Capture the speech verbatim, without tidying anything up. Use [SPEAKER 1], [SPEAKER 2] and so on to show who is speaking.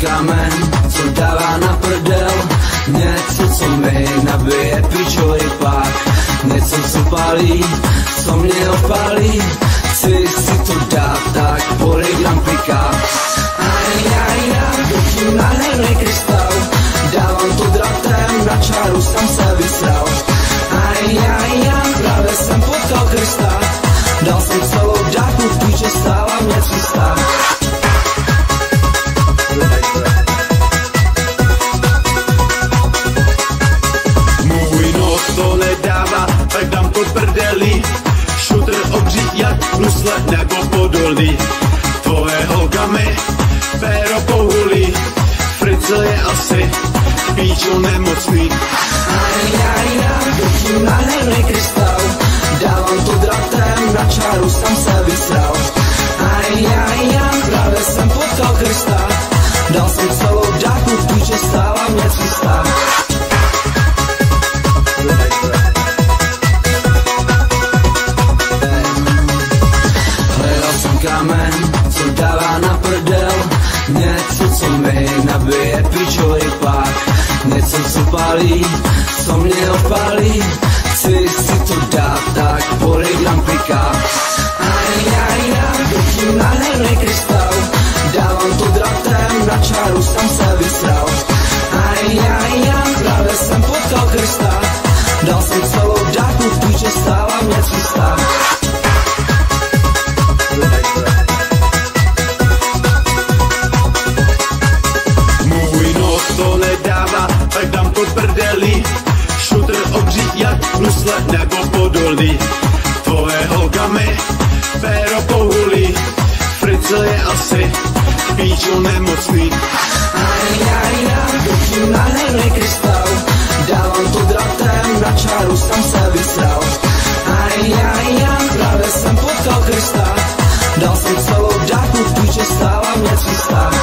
[SPEAKER 1] kámen, co dává na prdel. Něco, co mi nabije pičový pák. Něco, co pálí, co mě opálí. Chci si to dát, tak poligram piká. Aj, aj, aj, držím nádherný krystal. Dávám to dratem, na čáru jsem se vysral. Aj, aj, aj, právě jsem potkal Krista. Dal jsem celou dáku, píče stála mě cista.
[SPEAKER 2] Můj nos to nedává, tak dám to prdeli. Šutr obří jak brusle nebo podolí. Tvoje holka mi péro pohulí. Fritzl je asi píčo nemocný.
[SPEAKER 1] Aj, aj, aj, držím nádherný krystal. Dávám to dratem, na čáru jsem se vysral. Aj, aj, aj, právě jsem potkal Krista. Dal jsem celou dáku, píče stála mě cista. Hledal jsem kámen, co dává na prdel. Něco, co mi nabije pičový pák. Něco, co pálí, co mě opálí. Chci si to dát, tak poligram piká. Aj, aj, aj, držím nádherný krystal. Dávám to dratem, na čáru jsem se vysral. Aj, aj, aj, právě jsem potkal Krista. Dal jsem celou dáku, píče stála mě cista.
[SPEAKER 2] Můj nos to nedává, tak dám to prdeli. Šutr obří jak brusle nebo podolí. Tvoje holka mi péro pohulí. Fritzl je asi píčo nemocný.
[SPEAKER 1] Aj, aj, aj, držím nádherný krystal. Dávám to dratem, na čáru jsem se vysral. Aj, aj, aj, právě jsem potkal Krista. Dal jsem celou dáku, píče stála mě cista.